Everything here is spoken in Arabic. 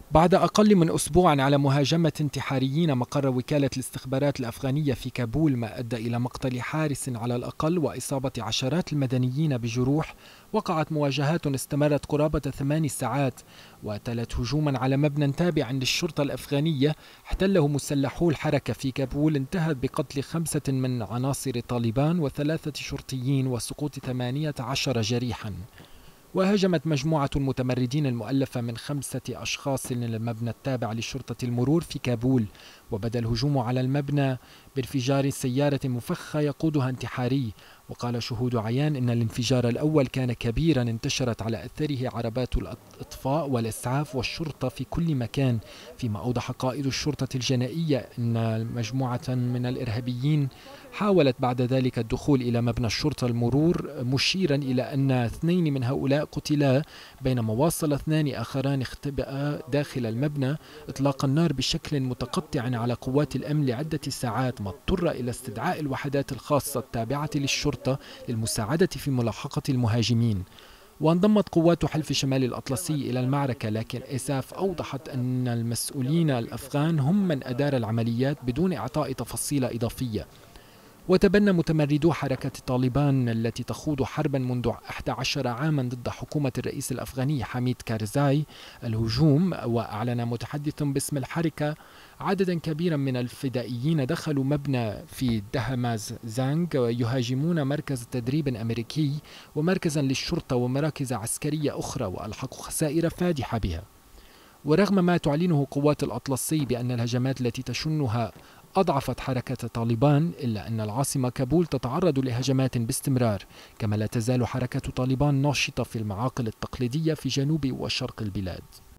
بعد أقل من أسبوع على مهاجمة انتحاريين مقر وكالة الاستخبارات الأفغانية في كابول، ما أدى إلى مقتل حارس على الأقل وإصابة عشرات المدنيين بجروح، وقعت مواجهات استمرت قرابة 8 ساعات، وتلت هجوما على مبنى تابع للشرطة الأفغانية احتله مسلحو الحركة في كابول، انتهت بقتل 5 من عناصر طالبان و3 شرطيين وسقوط 18 جريحا. وهاجمت مجموعة المتمردين المؤلفة من 5 أشخاص المبنى التابع لشرطة المرور في كابول، وبدا الهجوم على المبنى بانفجار سيارة مفخة يقودها انتحاري. وقال شهود عيان إن الانفجار الأول كان كبيرا، انتشرت على أثره عربات الإطفاء والإسعاف والشرطة في كل مكان، فيما أوضح قائد الشرطة الجنائية أن مجموعة من الإرهابيين حاولت بعد ذلك الدخول إلى مبنى الشرطة المرور، مشيرا إلى أن 2 من هؤلاء قتلا، بينما واصل 2 آخران اختبأ داخل المبنى إطلاق النار بشكل متقطع على قوات الأمن لعدة ساعات، ما اضطر إلى استدعاء الوحدات الخاصة التابعة للشرطة للمساعدة في ملاحقة المهاجمين. وانضمت قوات حلف شمال الأطلسي إلى المعركة، لكن إساف أوضحت أن المسؤولين الأفغان هم من أدار العمليات بدون إعطاء تفاصيل إضافية. وتبنى متمردو حركة طالبان التي تخوض حربا منذ 11 عاما ضد حكومة الرئيس الأفغاني حميد كارزاي الهجوم، وأعلن متحدث باسم الحركة عددا كبيرا من الفدائيين دخلوا مبنى في دهماز زانغ يهاجمون مركز تدريب أمريكي ومركزا للشرطة ومراكز عسكرية أخرى، وألحقوا خسائر فادحة بها. ورغم ما تعلنه قوات الأطلسي بأن الهجمات التي تشنها أضعفت حركة طالبان، إلا أن العاصمة كابول تتعرض لهجمات باستمرار، كما لا تزال حركة طالبان ناشطة في المعاقل التقليدية في جنوب وشرق البلاد.